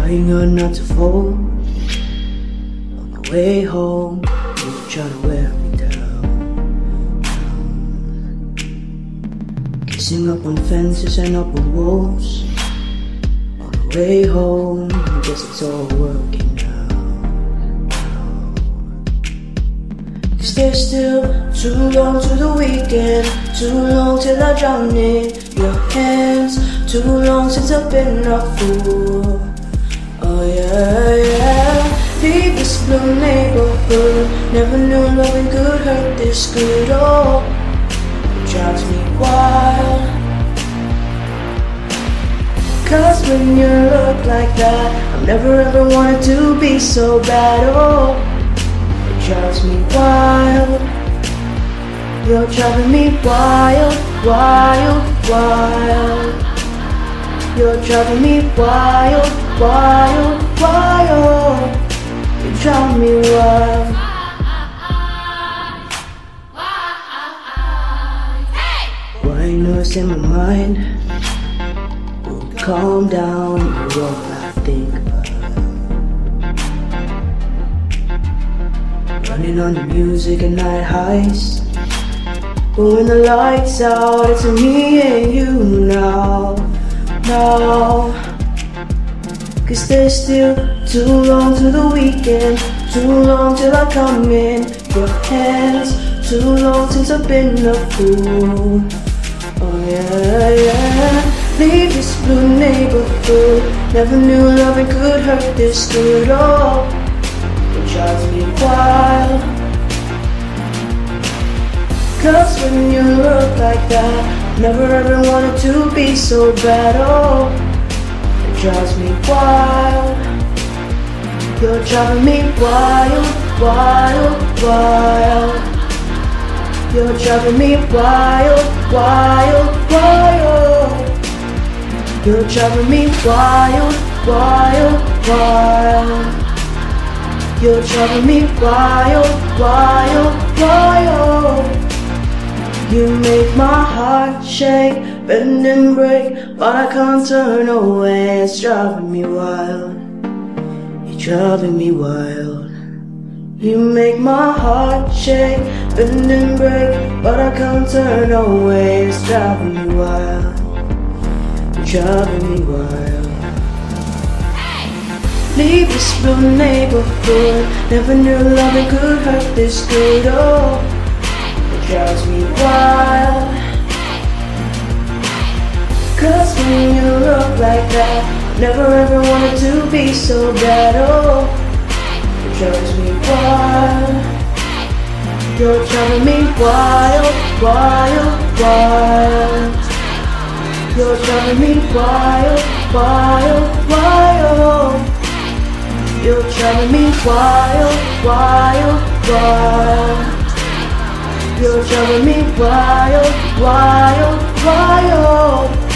Trying hard not to fall. On the way home, you try to wear me down. Kissing up on fences and up on walls. On the way home, I guess it's all working now. Cause there's still too long to the weekend, too long till I drown in your hands, too long since I've been a fool. Oh yeah, yeah. Leave this blue neighborhood. Never knew loving could hurt this good. Oh, it drives me wild. Cause when you look like that, I've never ever wanted to be so bad. Oh, it drives me wild. You're driving me wild, wild, wild. You're driving me wild, wild, wild. You drive me wild. White noise in my mind won't calm down. You're all I think about. Running on the music and night highs. But when the lights out, it's me and you now. Now, cause there's still too long to the weekend, too long till I come in your hands, too long since I've been a fool. Oh yeah, yeah. Leave this blue neighborhood. Never knew loving could hurt this good. Oh, it drives me wild. Cause when you look like that, never ever wanted to be so bad. Oh, it drives me wild. You're driving me wild, wild, wild. You're driving me wild, wild, wild. You're driving me wild, wild, wild. You're driving me wild, wild, wild. You make my heart shake, bend and break, but I can't turn away. It's driving me wild. You're driving me wild. You make my heart shake, bend and break, but I can't turn away. It's driving me wild. You're driving me wild. Leave this blue neighborhood. Never knew loving could hurt this good. Oh, drives me wild. Cause when you look like that, never ever wanted to be so bad. Oh, it drives me wild. You're driving me wild, wild, wild. You're driving me wild, wild, wild. You're driving me wild, wild, wild. You're driving me wild, wild, wild.